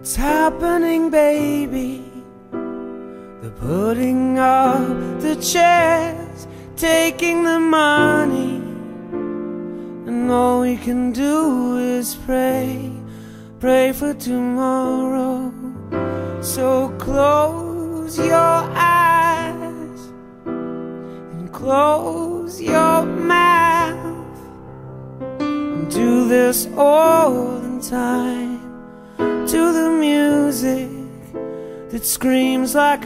It's happening, baby. They're putting up the chairs, taking the money, and all we can do is pray, pray for tomorrow. So close your eyes and close your mouth and do this all in time to the music that screams like a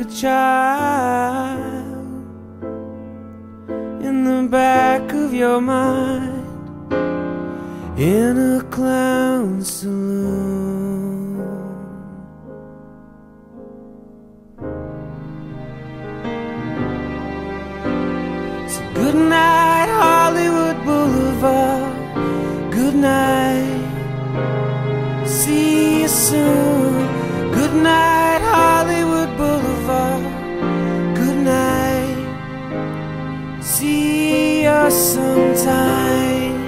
child in the back of your mind, in a clown saloon. So good night, Hollywood Boulevard. Good night, see you soon. Good night, Hollywood Boulevard. Good night, see you sometime.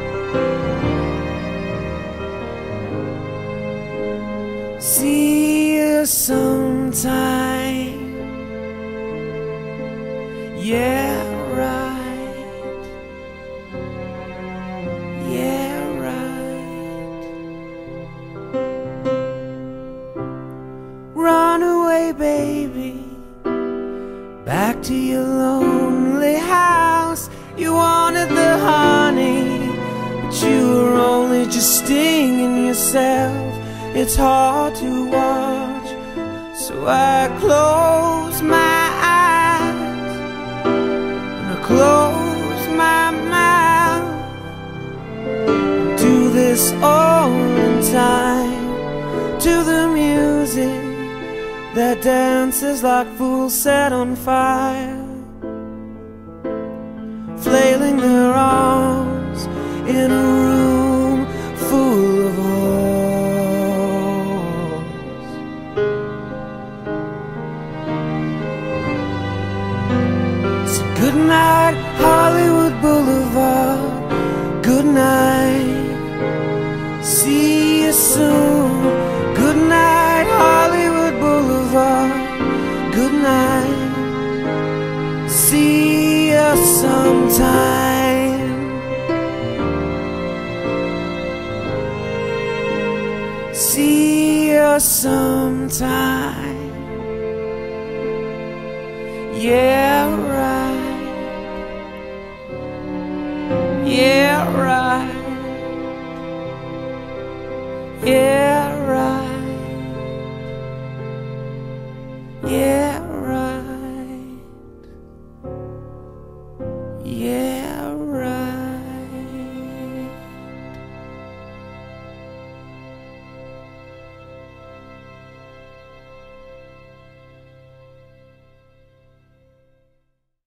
See you sometime. Yeah, right. Yeah, right. Run away, baby, back to your lonely house. You wanted the honey, but you were only just stinging yourself. It's hard to watch, so I close my eyes and I close my mouth. Do this all in time to the music that dances like fools set on fire, flailing their arms in a room full of whores. So good night, Hollywood Boulevard. Good night, see you soon. Good night, Hollywood Boulevard. Good night, see you sometime. See you sometime. Yeah, right.